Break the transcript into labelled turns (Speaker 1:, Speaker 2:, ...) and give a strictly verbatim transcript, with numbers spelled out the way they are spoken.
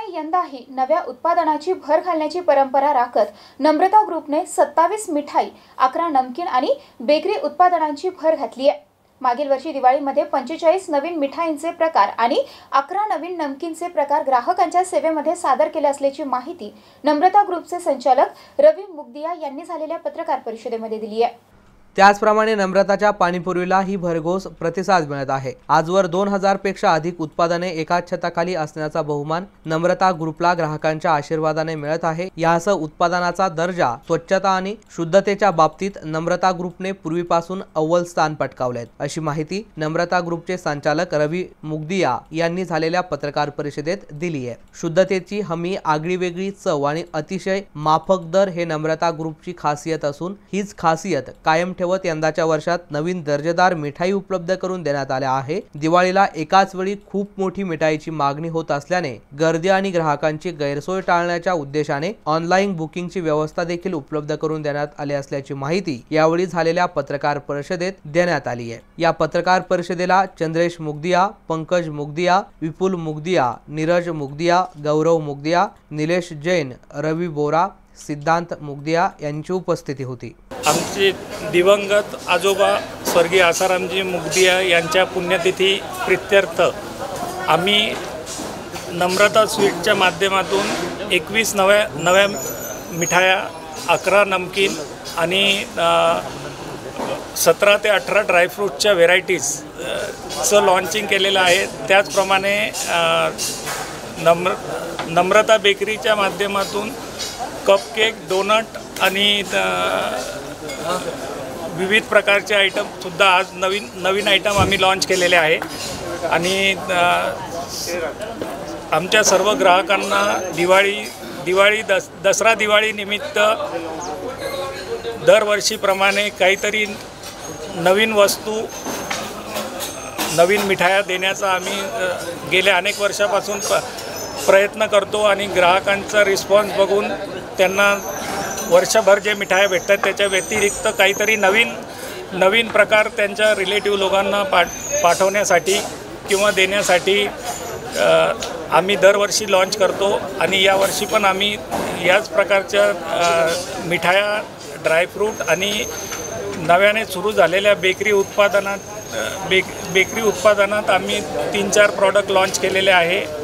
Speaker 1: यंदाही नव्या उत्पादनाची भर घालण्याची परंपरा राखत नम्रता ग्रुपने सत्तावीस मिठाई, अकरा नमकीन आणि बेकरी उत्पादनांची भर घातली आहे। मागील वर्षी दिवाळीमध्ये पंचेचाळीस नवीन मिठाईंचे प्रकार आणि अकरा नवीन नमकीनचे प्रकार ग्राहकांच्या सेवेमध्ये सादर केले असल्याची माहिती नम्रता ग्रुपचे संचालक रवी मुगदिया यांनी झालेल्या पत्रकार परिषदेमध्ये दिली आहे।
Speaker 2: त्याचप्रमाणे नम्रताच्या पाणीपुरीला ही भरघोस प्रतिसाद मिळत आहे। आजवर दोन हजार पेक्षा अधिक उत्पादने एकाच छताखाली असण्याचा बहुमान नम्रता ग्रुपला ग्राहकांच्या आशीर्वादाने मिळत आहे। यासह उत्पादनाचा दर्जा, स्वच्छता आणि शुद्धतेच्या बाबतीत नम्रता ग्रुपने पूर्वीपासून अव्वल स्थान पटकावले आहे, अशी माहिती नम्रता ग्रुपचे संचालक रवी मुगदिया यांनी झालेल्या पत्रकार परिषदेत दिली आहे। शुद्धतेची हमी, आगळीवेगळी चव आणि अतिशय माफक दर हे नम्रता ग्रुपची खासियत असून हीच खासियत कायम ठेवत यंदाच्या वर्षात नवीन दर्जेदार मिठाई उपलब्ध करून देण्यात आल्या आहे। दिवाळीला एकाच वेळी खूप मोठी मिठाईची मागणी होत असल्याने गर्दी आणि ग्राहकांची गैरसोय टाळण्याच्या उद्देशाने ऑनलाईन बुकिंगची व्यवस्था देखील उपलब्ध करून देण्यात आली असल्याची माहिती यावेळी झालेल्या पत्रकार परिषदेत देण्यात आली आहे। या पत्रकार परिषदेला चंद्रेश मुगदिया, पंकज मुगदिया, विपुल मुगदिया, नीरज मुगदिया, गौरव मुगदिया, निलेश जैन, रवी बोरा, सिद्धांत मुगदिया यांची उपस्थिती होती।
Speaker 3: आमचे दिवंगत आजोबा स्वर्गीय आसारामजी मुगदिया यांच्या पुण्यतिथी प्रित्यर्थ आम्ही नम्रता स्वीटच्या माध्यमातून एकवीस नव्या नव्या मिठाया, अकरा नमकीन आणि सतरा ते अठरा ड्रायफ्रूटच्या व्हेरायटीज चं लॉन्चिंग केलेलं आहे। त्याचप्रमाणे नम्र नम्रता बेकरीच्या माध्यमातून कपकेक, डोनट आणि विविध प्रकारचे आयटमसुद्धा आज नवीन नवीन आयटम आम्ही लॉन्च केलेले आहे आणि आमच्या सर्व ग्राहकांना दिवाळी दिवाळी दस दसरा दिवाळी निमित्त दरवर्षीप्रमाणे काहीतरी नवीन वस्तू, नवीन मिठाया देण्याचा आम्ही गेल्या अनेक वर्षापासून प प्रयत्न करतो आणि ग्राहकांचा रिस्पॉन्स बघून त्यांना वर्षभर जे मिठाया भेटतात त्याच्या व्यतिरिक्त काहीतरी नवीन नवीन प्रकार त्यांच्या रिलेटिव्ह लोकांना पाठ पाठवण्यासाठी किंवा देण्यासाठी आम्ही दरवर्षी लॉन्च करतो आणि यावर्षी पण आम्ही याच प्रकारच्या मिठाया, ड्रायफ्रूट आणि नव्याने सुरू झालेल्या बेकरी उत्पादनात बेक बेकरी उत्पादनात आम्ही तीन चार प्रॉडक्ट लॉन्च केलेले आहे।